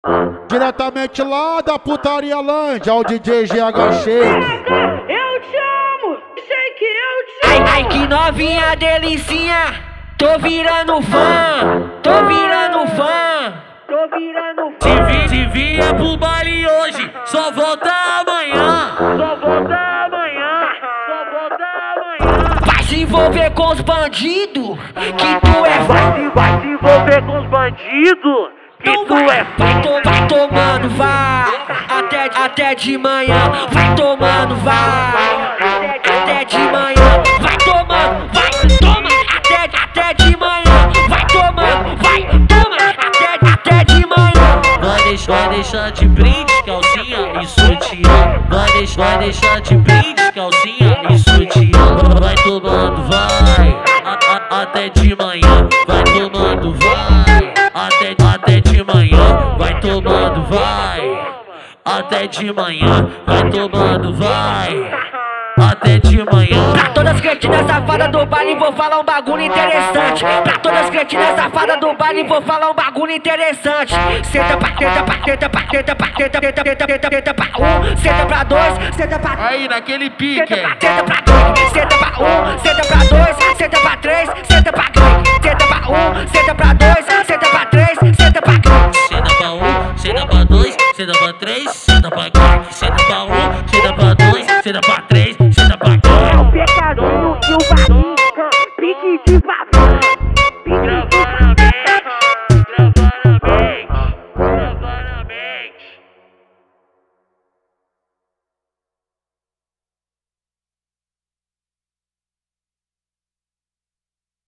Diretamente lá da putaria Lândia, o DJ GH Shake. Eu te amo, sei que eu te amo. Ai, que novinha delicinha, tô virando fã, tô virando fã. Tô virando fã. Se vier pro baile hoje, só volta amanhã. Só volta amanhã, só volta amanhã. Vai se envolver com os bandidos, que tu é Vai se envolver com os bandidos, que tu é vai tomando, vai, até de manhã, vai tomando, vai, até de manhã, vai tomando, vai, toma, até de manhã, vai tomando, vai, toma, até de manhã. Vai deixar de brinde, calcinha e sutiã. Vai deixar de brinde, calcinha e sutiã. Vai tomando, vai, até de manhã. Vai tomando, vai, até de manhã. Vai tomando, vai, até de manhã. Vai tomando, vai, até de manhã. Pra todas as cretinas safadas do baile vou falar um bagulho interessante. Pra todas as cretinas safadas do baile vou falar um bagulho interessante. Senta pra um, senta pra dois, senta pra Aí naquele pique, senta pra dois, senta pra um, senta pra dois, senta pra três, senta pra dois, senta pra um, senta pra dois, senta pra três, senta pra dois. senta pra um, senta pra dois, senta pra três, senta pra quatro, senta pra um, senta pra dois, senta pra